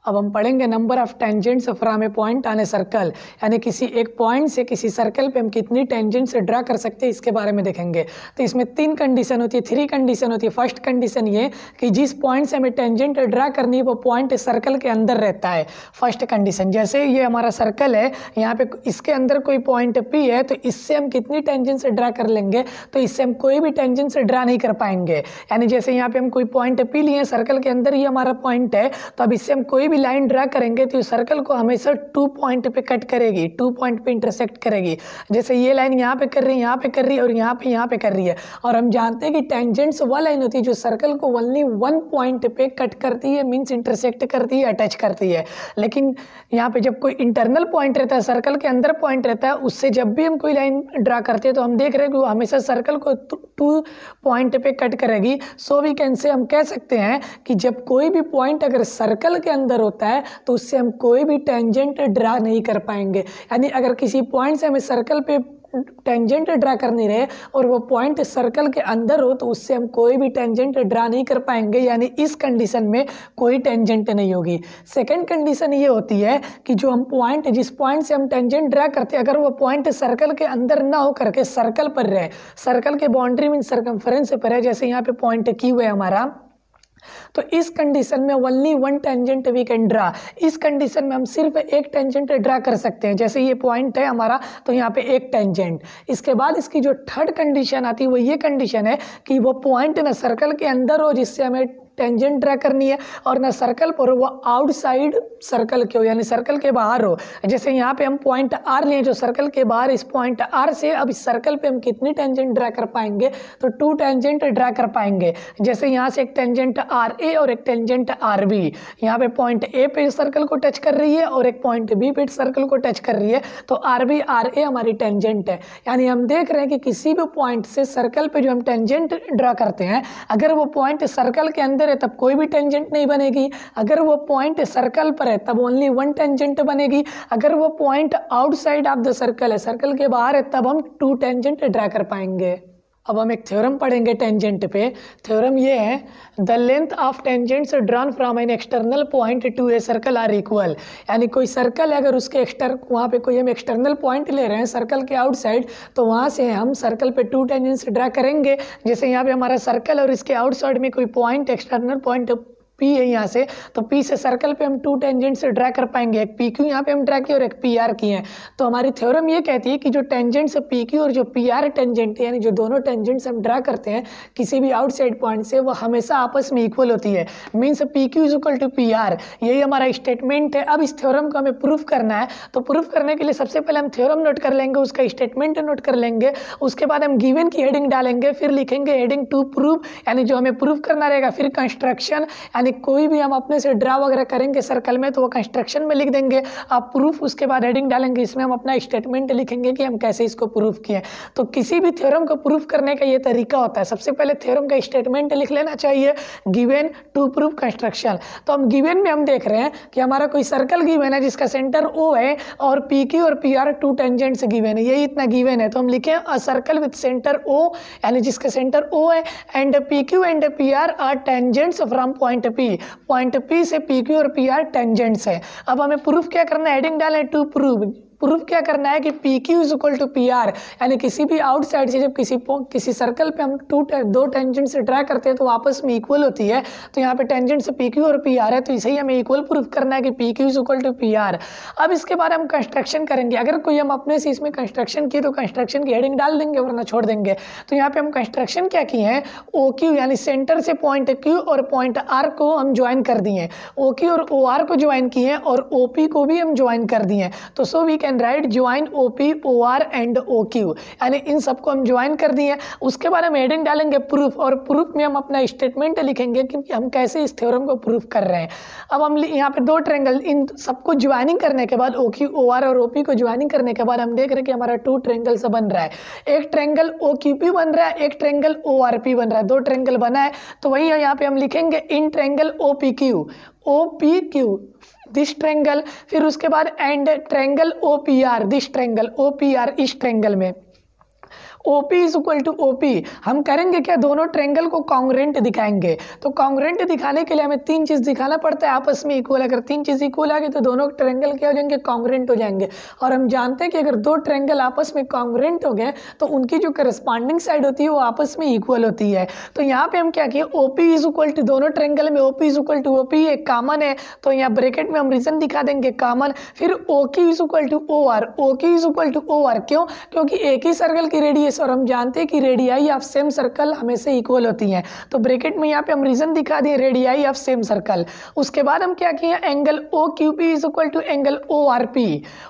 अब हम पढ़ेंगे number of tangents from a point on a circle, यानी किसी एक पॉइंट से किसी सर्कल पे हम कितनी टेंजेंट्स ड्रा कर सकते हैं इसके बारे में देखेंगे। तो इसमें 3 कंडीशन होती है, 3 कंडीशन होती है। फर्स्ट कंडीशन ये कि जिस पॉइंट से हमें टेंजेंट ड्रा करनी है वो पॉइंट सर्कल के अंदर रहता है। फर्स्ट कंडीशन, जैसे ये हमारा सर्कल है, यहाँ पे इसके अंदर कोई पॉइंट P है, तो इससे हम कितनी टेंजेंट्स ड्रा कर लेंगे, तो इससे हम कोई भी टेंजेंट्स ड्रा नहीं कर पाएंगे। यानी जैसे यहाँ पे हम कोई पॉइंट P लिए, सर्कल के अंदर ही हमारा पॉइंट है, तो अब इससे हम कोई भी लाइन ड्रा करेंगे तो सर्कल को हमेशा 2 पॉइंट पे कट करेगी, 2 पॉइंट पे इंटरसेक्ट करेगी। जैसे ये लाइन यहाँ पे कर रही है, यहाँ पे कर रही है और यहाँ पे कर रही है। और हम जानते हैं कि टेंजेंट्स वो लाइन होती है जो सर्कल को ओनली 1 पॉइंट पे कट करती है, मीन्स इंटरसेक्ट करती है, अटैच करती है। लेकिन यहाँ पे जब कोई इंटरनल पॉइंट रहता है, सर्कल के अंदर पॉइंट रहता है, उससे जब भी हम कोई लाइन ड्रा करते हैं तो हम देख रहे हैं कि वो हमेशा सर्कल को 2 पॉइंट पे कट करेगी। सो वी कैन से, हम कह सकते हैं कि जब कोई भी पॉइंट अगर सर्कल के अंदर होता है तो उससे हम कोई भी टेंजेंट ड्रा नहीं कर पाएंगे। यानी अगर किसी पॉइंट से हमें सर्कल पे टेंजेंट ड्रा करनी रहे और वो पॉइंट सर्कल के अंदर हो तो उससे हम कोई भी टेंजेंट ड्रा नहीं कर पाएंगे, यानी इस कंडीशन में कोई टेंजेंट नहीं होगी। सेकंड कंडीशन ये होती है कि जो हम पॉइंट, जिस पॉइंट से हम टेंजेंट ड्रा करते हैं, अगर वो पॉइंट सर्कल के अंदर ना हो करके सर्कल पर रहे, सर्कल के बाउंड्री मीन सर्कमफरेंस पर है, जैसे यहाँ पे पॉइंट Q है हमारा, तो इस कंडीशन में only 1 tangent we can draw. इस कंडीशन में हम सिर्फ एक टेंजेंट ड्रा कर सकते हैं। जैसे ये पॉइंट है हमारा, तो यहाँ पे एक टेंजेंट। इसके बाद इसकी जो थर्ड कंडीशन आती है वो ये कंडीशन है कि वो पॉइंट ना सर्कल के अंदर हो जिससे हमें टेंजेंट ड्रा करनी है, और ना सर्कल पर वो आउटसाइड सर्कल के हो, यानी सर्कल के बाहर हो। जैसे यहाँ पे हम पॉइंट R लिए जो सर्कल के बाहर, इस पॉइंट R से अब इस सर्कल पे हम कितनी टेंजेंट ड्रा कर पाएंगे, तो 2 टेंजेंट ड्रा कर पाएंगे। जैसे यहाँ से एक टेंजेंट RA और एक टेंजेंट RB, यहाँ पे पॉइंट A पे सर्कल को टच कर रही है और एक पॉइंट B पे सर्कल को टच कर रही है, तो RB RA हमारी टेंजेंट है। यानी हम देख रहे हैं कि किसी भी पॉइंट से सर्कल पे जो हम टेंजेंट ड्रा करते हैं, अगर वो पॉइंट सर्कल के अंदर है तब कोई भी टेंजेंट नहीं बनेगी, अगर वो पॉइंट सर्कल पर है तब ओनली 1 टेंजेंट बनेगी, अगर वो point outside of the circle है, सर्कल के बाहर है, तब हम 2 टेंजेंट ड्रा कर पाएंगे। अब हम एक थ्योरम पढ़ेंगे टेंजेंट पे। थ्योरम ये है, the length of tangents drawn from an external point to a circle are equal. यानी कोई सर्कल है, अगर उसके वहाँ पे कोई हम एक्सटर्नल पॉइंट ले रहे हैं सर्कल के आउटसाइड, तो वहाँ से हम सर्कल पे 2 टेंजेंट्स ड्रा करेंगे। जैसे यहाँ पे हमारा सर्कल और इसके आउटसाइड में कोई पॉइंट, एक्सटर्नल पॉइंट P है यहाँ से, तो P से सर्कल पे हम 2 टेंजेंट्स ड्रा कर पाएंगे। एक PQ यहाँ पे हम ड्रा किए और एक PR किए हैं। तो हमारी थ्योरम ये कहती है कि जो टेंजेंट्स PQ और जो PR टेंजेंट है, यानी जो दोनों टेंजेंट्स हम ड्रा करते हैं किसी भी आउटसाइड पॉइंट से, वो हमेशा आपस में इक्वल होती है। Means PQ is equal to PR, यही हमारा स्टेटमेंट है। अब इस थ्योरम को हमें प्रूफ करना है, तो प्रूफ करने के लिए सबसे पहले हम थ्योरम नोट कर लेंगे, उसका स्टेटमेंट नोट कर लेंगे, उसके बाद हम गिवन की हेडिंग डालेंगे, फिर लिखेंगे हेडिंग टू प्रूफ, यानी जो हमें प्रूफ करना रहेगा, फिर कंस्ट्रक्शन, यानी कोई भी हम अपने से ड्रा वगैरह करेंगे सर्कल में तो वो कंस्ट्रक्शन में लिख देंगे, आप प्रूफ, उसके बाद हेडिंग डालेंगे, इसमें हम अपना स्टेटमेंट लिखेंगे कि हम कैसे इसको प्रूफ किए। तो किसी भी थ्योरम को प्रूफ करने का ये तरीका होता है, सबसे पहले थ्योरम का स्टेटमेंट लिख लेना चाहिए, गिवन टू प्रूफ कंस्ट्रक्शन। तो हम गिवन में हम देख रहे हैं कि हमारा कोई सर्कल गिवन है जिसका सेंटर O है और PQ और PR 2 टेंजेंट्स गिवन है, यही इतना गिवन है। तो हम लिखें a circle with centre O, यानी जिसका सेंटर O है, and PQ and PR are tangents from point P, point P से PQ और PR टेंजेंट्स है। अब हमें प्रूफ क्या करना है, हेडिंग डालें टू प्रूफ। प्रूफ क्या करना है कि PQ is equal to PR, यानी किसी भी आउटसाइड से जब किसी सर्कल पे हम 2 टेंजेंट्स ड्रा करते हैं तो आपस में इक्वल होती है। तो यहाँ पे टेंजेंट्स PQ और PR है, तो इसे ही हमें इक्वल प्रूफ करना है कि PQ is equal to PR। अब इसके बाद हम कंस्ट्रक्शन करेंगे, अगर कोई हम अपने से इसमें कंस्ट्रक्शन किए तो कंस्ट्रक्शन की हेडिंग डाल देंगे वरना छोड़ देंगे। तो यहाँ पे हम कंस्ट्रक्शन क्या किए हैं, OQ यानी सेंटर से पॉइंट Q और पॉइंट R को हम ज्वाइन कर दिए, OQ और OR को ज्वाइन किए और OP को भी हम ज्वाइन कर दिए। तो so we can write join OP OR and OQ, यानी इन सबको हम ज्वाइन कर दिए। उसके बाद हम हेडिंग डालेंगे प्रूफ, और प्रूफ में हम अपना स्टेटमेंट लिखेंगे कि हम कैसे इस थ्योरम को प्रूफ कर रहे हैं। अब हम यहाँ पे 2 ट्रायंगल, इन सबको ज्वाइनिंग करने के बाद OQ OR और OP को ज्वाइनिंग करने के बाद हम देख रहे हैं कि हमारा 2 ट्रायंगल से बन रहा है, एक ट्रायंगल OQP बन रहा है, एक ट्रायंगल ORP बन रहा है, 2 ट्रायंगल बना है। तो वही यहाँ पे हम लिखेंगे in triangle OPQ this triangle, फिर उसके बाद and triangle OPR this triangle OPR इस ट्रायंगल में। OP is equal to OP, हम करेंगे क्या, दोनों ट्रेंगल को कॉन्ग्रेंट दिखाएंगे। तो कॉन्ग्रेंट दिखाने के लिए हमें तीन चीज दिखाना पड़ता है आपस में इक्वल। अगर तीन चीज इक्वल आ गई तो दोनों ट्रेंगल क्या हो जाएंगे, कॉन्ग्रेंट हो जाएंगे। और हम जानते हैं कि अगर दो ट्रेंगल आपस में कॉन्ग्रेंट हो गए तो उनकी जो करस्पॉन्डिंग साइड होती है वो आपस में इक्वल होती है। तो यहाँ पे हम क्या किए, OP इज इक्वल टू, दोनों ट्रेंगल में OP is equal to OP एक कॉमन है, तो यहाँ ब्रैकेट में हम रीजन दिखा देंगे कॉमन। फिर OQ is equal to OR, OQ is equal to OR, क्यों, क्योंकि एक ही सर्कल की रेडियस और हम जानते हैं कि रेडियाई ऑफ सेम सर्कल हमेशा इक्वल होती है। तो ब्रैकेट में यहाँ पे हम रीजन दिखा दिए रेडियाई ऑफ सेम सर्कल। उसके बाद हम क्या किए, angle OQP is equal to angle ORP,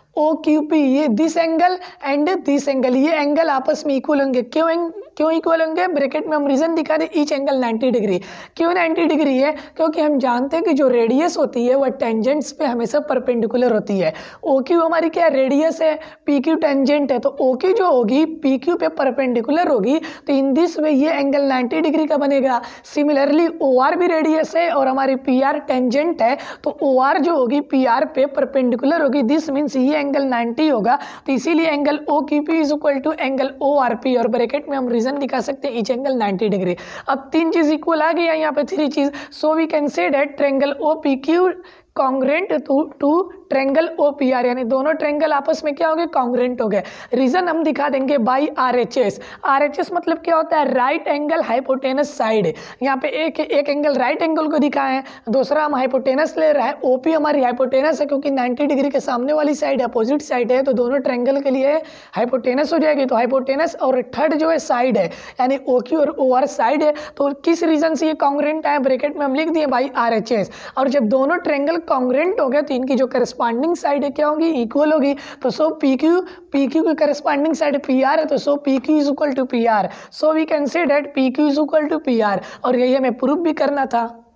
OQP ये this angle and this angle, ये एंगल आपस में इक्वल होंगे। क्यों इक्वल होंगे, ब्रैकेट में हम रीजन दिखा दे, ईच एंगल 90 डिग्री। क्यों 90 डिग्री है, क्योंकि हम जानते हैं कि जो रेडियस होती है वह टेंजेंट्स पे हमेशा परपेंडिकुलर होती है। OQ हमारी क्या रेडियस है, PQ टेंजेंट है, तो OQ जो होगी PQ पे परपेंडिकुलर होगी, तो इन दिस वे ये एंगल 90 डिग्री का बनेगा। सिमिलरली OR भी रेडियस है और हमारी PR टेंजेंट है, तो OR जो होगी PR पे परपेंडिकुलर होगी। दिस मीन्स ये एंगल 90 होगा, तो इसीलिए angle OQP is equal to angle ORP, और ब्रैकेट में हम रीजन दिखा सकते हैं ईच एंगल 90 डिग्री। अब तीन चीज इक्वल आ गया यहाँ पे, थ्री चीज, so we can say that triangle OPQ congruent to triangle OPR, यानी दोनों ट्रेंगल आपस में क्या हो गए, कॉन्ग्रेंट हो गए। रीजन हम दिखा देंगे बाई RHS। RHS मतलब क्या होता है, राइट एंगल हाइपोटेनस साइड। यहाँ पे एक एंगल राइट एंगल को दिखाए हैं, दूसरा हम हाइपोटेनस ले रहा है। OP हमारी हाइपोटेनस है क्योंकि 90 डिग्री के सामने वाली साइड अपोजिट साइड है, तो दोनों ट्रेंगल के लिए हाइपोटेनस हो जाएगी। तो हाइपोटेनस और थर्ड जो है साइड है, यानी OQ और OR साइड है। तो किस रीजन से ये कॉन्ग्रेंट है, ब्रैकेट में हम लिख दिए बाई RHS। और जब दोनों ट्रेंगल कॉन्ग्रेंट हो गए तो इनकी जो करस्पॉन्डिंग साइड है क्या होगी, इक्वल होगी। तो सो PQ की करस्पॉन्डिंग साइड PR है, तो so PQ is equal to PR। So we can say that PQ is equal to PR, और यही हमें प्रूफ भी करना था।